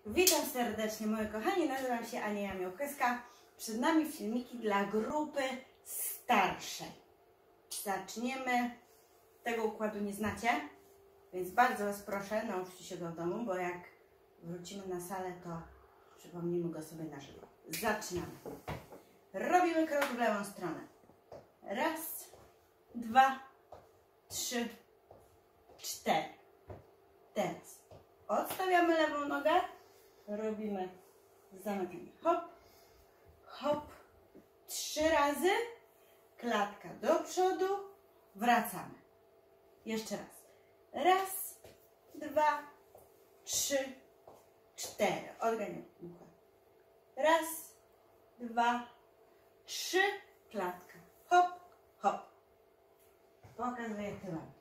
Witam serdecznie moi kochani, nazywam się Ania Jamiołkowska. Przed nami filmiki dla grupy starszej. Zaczniemy. Tego układu nie znacie, więc bardzo Was proszę, nauczcie się go w domu, bo jak wrócimy na salę, to przypomnimy go sobie na żywo. Zaczynamy. Robimy krok w lewą stronę. Raz, dwa, trzy, cztery. Teraz odstawiamy lewą nogę. Robimy zamykanie. Hop, hop. 3 razy. Klatka do przodu. Wracamy. Jeszcze raz. Raz, dwa, trzy, cztery. Odganiamy układ. Raz, dwa, trzy. Klatka. Hop, hop. Pokazuję tyłem.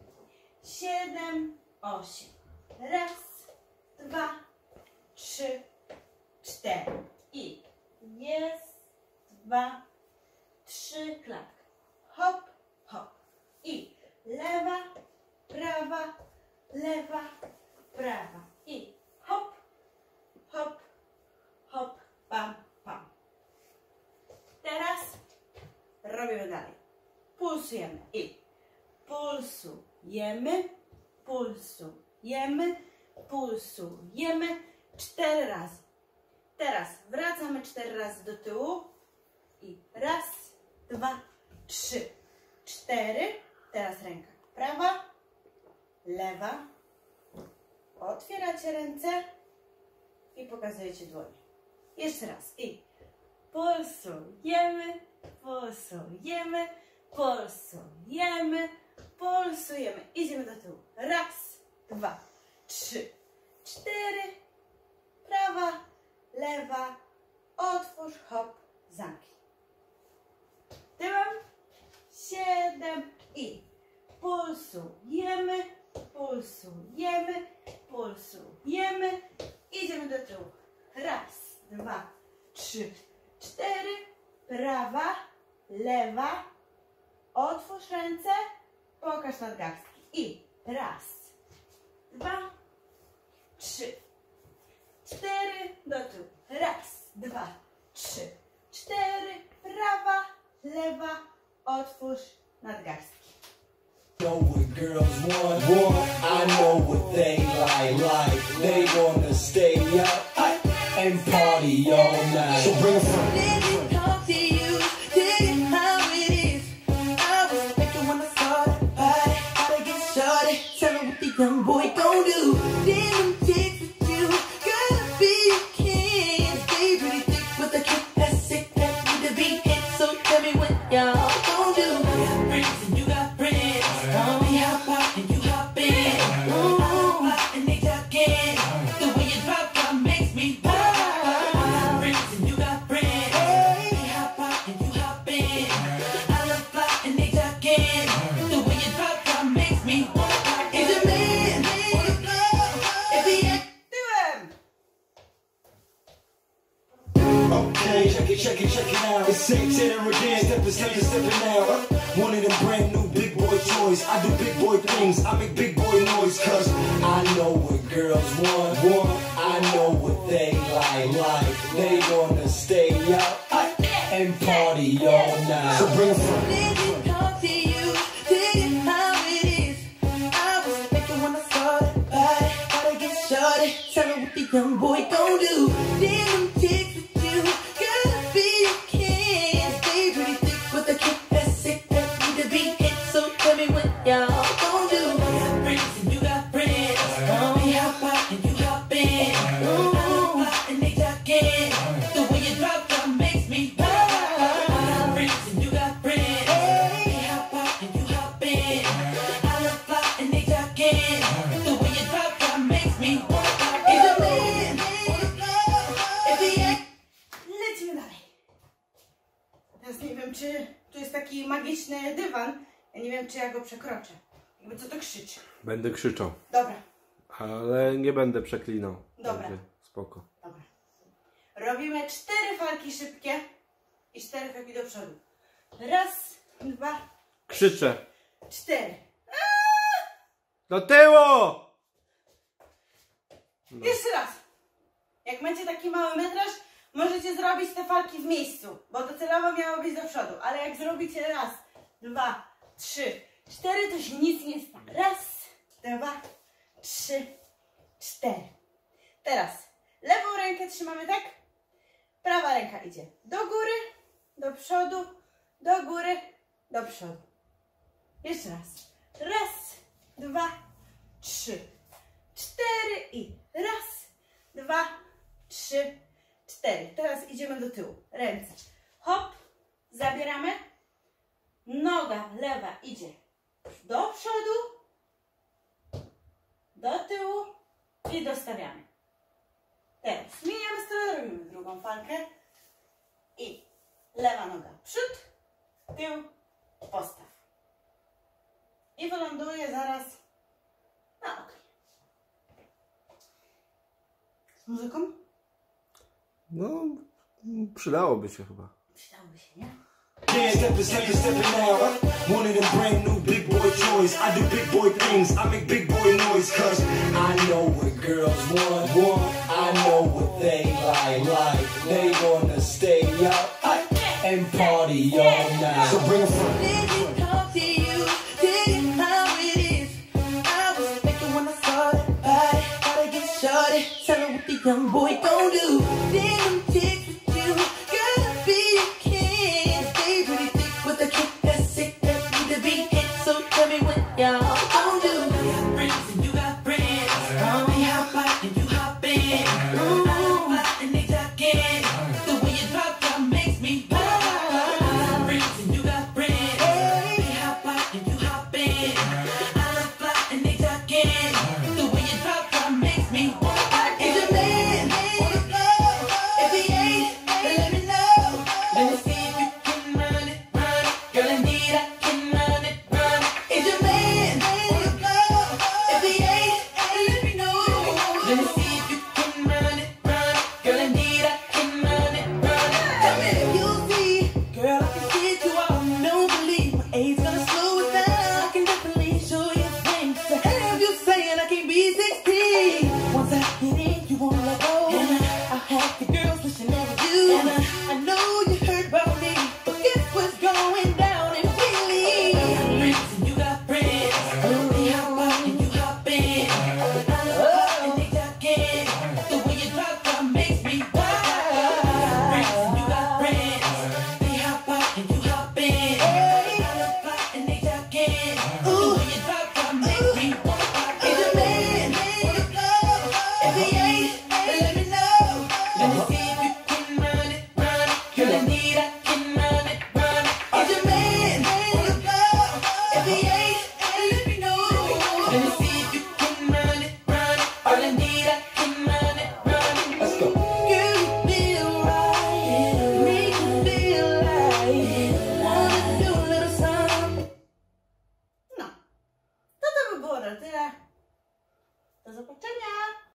7, 8. Raz, dwa, trzy, cztery. I jest, dwa, trzy, klatka. Hop, hop. I lewa, prawa, lewa, prawa. I hop, hop, hop, pam, pam. Teraz robimy dalej. Pulsujemy. I pulsujemy, pulsujemy, pulsujemy 4 razy. Teraz wracamy 4 razy do tyłu i raz, dwa, trzy, 4. Teraz ręka prawa, lewa. Otwieracie ręce i pokazujecie dłonie. Jeszcze raz i pulsujemy, pulsujemy, pulsujemy, pulsujemy. Idziemy do tyłu. Raz, dwa, trzy, 4. Prawa, lewa. Otwórz, hop, zamknij. Tyłem. 7 i pulsujemy, pulsujemy, pulsujemy. Idziemy do tyłu. Raz, dwa, trzy, 4. Prawa, lewa. Otwórz ręce. Pokaż nadgarstki. I raz, dwa, 3, 4. Do tyłu. Raz, dwa, trzy, 4. Prawa, lewa. Otwórz nadgarstki. Know what girls want, I know what they like. They wanna stay up and party all night. So bring a friend. Didn't talk to you, didn't how it is. I was thinking when I saw that body, gotta get started. Tell me what the young boy gon' do. Didn't chicks with you, gotta be a king. Stay pretty thick with the kick that's sick, that need to be hit. So tell me what y'all gon' do. I got friends and you got friends. We hop out and you hop in. I hop out and they talk in. The way you drop down makes me wild. I got friends and you got friends. We hop out and you hop in. I love fly and they talk in. The way you drop down makes me wild. Is a man on the floor? If he ain't Tyłem. Okay, check it out. It's Satan again, stepping out. One of them brand new big boy toys. I do big boy things, I make big boy noise. Cause I know what girls want, I know what they like. They wanna stay up and party all night. So bring a friend. didn't talk to you, didn't how it is. I was thinking when I saw that body, gotta get started. Tell me what the young boy gon' do. Didn't chicks with you, gotta be a king. Stay pretty thick with the kick that's sick, that need to be hit. So tell me what y'all gon' do. I got friends and you got friends. We hop out and you hop in. I love fly and they talk in. The way you drop down makes me wild. I got friends and you got friends. We hop out and you hop in. I love fly and they talk in. The way you drop down makes me wild. Is a man on the floor? If he ain't Lecimy dalej. Teraz nie wiem, czy tu jest taki magiczny dywan. Ja nie wiem, czy ja go przekroczę. Jakby co to krzyczy. Będę krzyczał, Dobra, ale nie będę przeklinał. Dobra. Także spoko. dobra. Robimy 4 falki szybkie i 4 falki do przodu. Raz, dwa, Krzyczę. 4. Do tyłu! No. Jeszcze raz. Jak macie taki mały metraż, możecie zrobić te falki w miejscu, bo docelowo miało być do przodu, ale jak zrobicie raz, 2, 3, 4, to się nic nie stanie. Raz, 2, 3, 4. Teraz lewą rękę trzymamy tak, prawa ręka idzie do góry, do przodu, do góry, do przodu. Jeszcze raz. Raz, 2, 3, 4 i raz, 2, 3, 4. Teraz idziemy do tyłu. Ręce. Hop, zabieramy. Noga lewa idzie do przodu, do tyłu i dostawiamy. Teraz zmieniamy stronę, robimy drugą falkę i lewa noga przód, tył, postaw. I wyląduje zaraz na oknie. Z muzyką? No, przydałoby się chyba. Przydałoby się, nie? Yeah, stepping now. One of them brand new big boy toys. I do big boy things. I make big boy noise. Cause I know what girls want. I know what they like. They wanna stay up and party all night. So bring a friend. Didn't talk to you, didn't how it is. I was thinking when I saw that body, gotta get shorty. Tell her what the young boy gon' do. Didn't